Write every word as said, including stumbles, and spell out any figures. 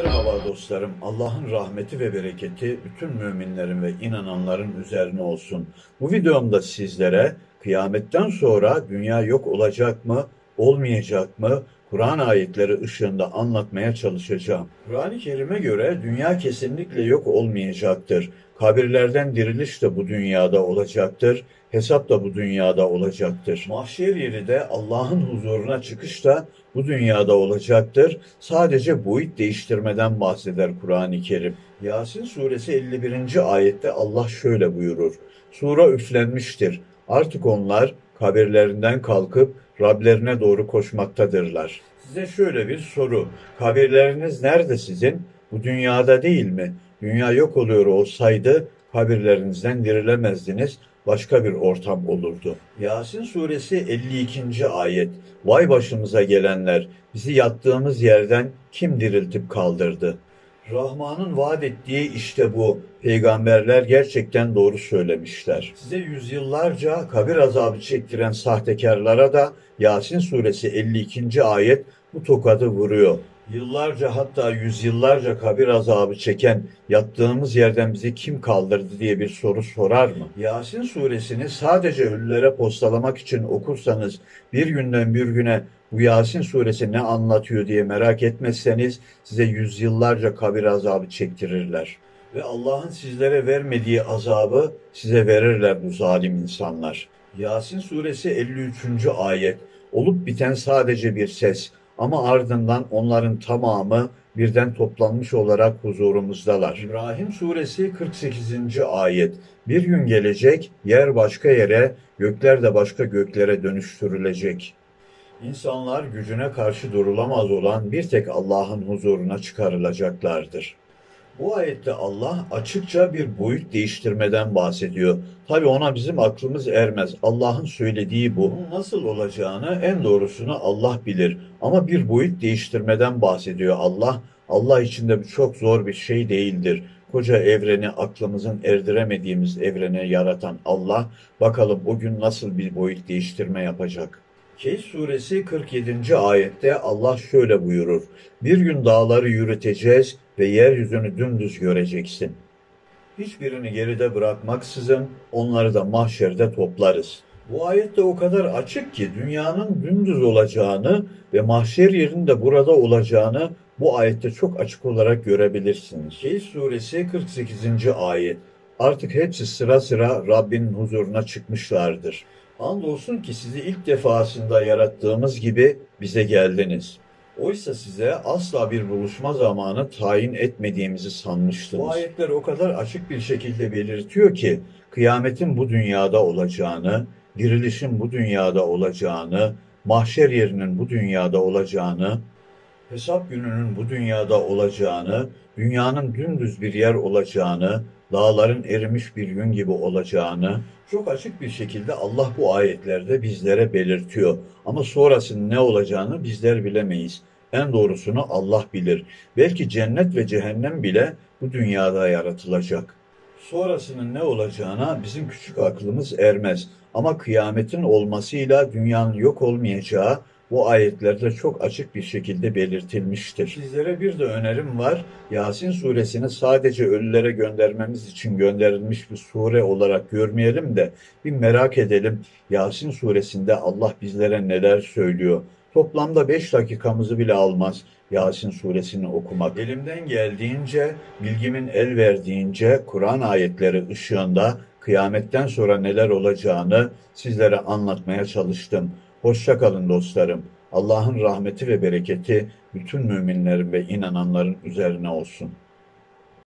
Merhaba dostlarım. Allah'ın rahmeti ve bereketi bütün müminlerin ve inananların üzerine olsun. Bu videomda sizlere kıyametten sonra dünya yok olacak mı, olmayacak mı? Kur'an ayetleri ışığında anlatmaya çalışacağım. Kur'an-ı Kerim'e göre dünya kesinlikle yok olmayacaktır. Kabirlerden diriliş de bu dünyada olacaktır. Hesap da bu dünyada olacaktır. Mahşer yeri de Allah'ın huzuruna çıkış da bu dünyada olacaktır. Sadece boyut değiştirmeden bahseder Kur'an-ı Kerim. Yasin suresi elli birinci ayette Allah şöyle buyurur. Sura üflenmiştir. Artık onlar kabirlerinden kalkıp Rablerine doğru koşmaktadırlar. Size şöyle bir soru. Kabirleriniz nerede sizin? Bu dünyada değil mi? Dünya yok oluyor olsaydı kabirlerinizden dirilemezdiniz. Başka bir ortam olurdu. Yasin suresi elli ikinci ayet. Vay başımıza gelenler! Bizi yattığımız yerden kim diriltip kaldırdı? Rahman'ın vaat ettiği işte bu. Peygamberler gerçekten doğru söylemişler. Size yüzyıllarca kabir azabı çektiren sahtekarlara da Yasin suresi elli ikinci ayet bu tokadı vuruyor. Yıllarca hatta yüzyıllarca kabir azabı çeken yattığımız yerden bizi kim kaldırdı diye bir soru sorar mı? Yasin suresini sadece ölülere postalamak için okursanız bir günden bir güne bu Yasin suresi ne anlatıyor diye merak etmezseniz size yüzyıllarca kabir azabı çektirirler. Ve Allah'ın sizlere vermediği azabı size verirler bu zalim insanlar. Yasin suresi elli üçüncü ayet. Olup biten sadece bir ses. Ama ardından onların tamamı birden toplanmış olarak huzurumuzdalar. İbrahim suresi kırk sekizinci ayet. Bir gün gelecek, yer başka yere, gökler de başka göklere dönüştürülecek. İnsanlar gücüne karşı durulamaz olan bir tek Allah'ın huzuruna çıkarılacaklardır. Bu ayette Allah açıkça bir boyut değiştirmeden bahsediyor. Tabi ona bizim aklımız ermez. Allah'ın söylediği bu. Bunun nasıl olacağını en doğrusunu Allah bilir. Ama bir boyut değiştirmeden bahsediyor Allah. Allah için de bu çok zor bir şey değildir. Koca evreni aklımızın erdiremediğimiz evrene yaratan Allah, bakalım o gün nasıl bir boyut değiştirme yapacak. Kehf suresi kırk yedinci ayette Allah şöyle buyurur. Bir gün dağları yürüteceğiz ve yeryüzünü dümdüz göreceksin. Hiçbirini geride bırakmaksızın onları da mahşerde toplarız. Bu ayette o kadar açık ki dünyanın dümdüz olacağını ve mahşer yerinde burada olacağını bu ayette çok açık olarak görebilirsiniz. Kehf suresi kırk sekizinci ayet. Artık hepsi sıra sıra Rabbinin huzuruna çıkmışlardır. Andolsun ki sizi ilk defasında yarattığımız gibi bize geldiniz. Oysa size asla bir buluşma zamanı tayin etmediğimizi sanmıştınız. Bu ayetler o kadar açık bir şekilde belirtiyor ki kıyametin bu dünyada olacağını, dirilişin bu dünyada olacağını, mahşer yerinin bu dünyada olacağını, hesap gününün bu dünyada olacağını, dünyanın dümdüz bir yer olacağını, dağların erimiş bir yün gibi olacağını çok açık bir şekilde Allah bu ayetlerde bizlere belirtiyor. Ama sonrasının ne olacağını bizler bilemeyiz. En doğrusunu Allah bilir. Belki cennet ve cehennem bile bu dünyada yaratılacak. Sonrasının ne olacağına bizim küçük aklımız ermez. Ama kıyametin olmasıyla dünyanın yok olmayacağı bu ayetlerde çok açık bir şekilde belirtilmiştir. Sizlere bir de önerim var. Yasin suresini sadece ölülere göndermemiz için gönderilmiş bir sure olarak görmeyelim de bir merak edelim. Yasin suresinde Allah bizlere neler söylüyor. Toplamda beş dakikamızı bile almaz Yasin suresini okumak. Elimden geldiğince, bilgimin el verdiğince Kur'an ayetleri ışığında kıyametten sonra neler olacağını sizlere anlatmaya çalıştım. Hoşça kalın dostlarım. Allah'ın rahmeti ve bereketi bütün müminlerin ve inananların üzerine olsun.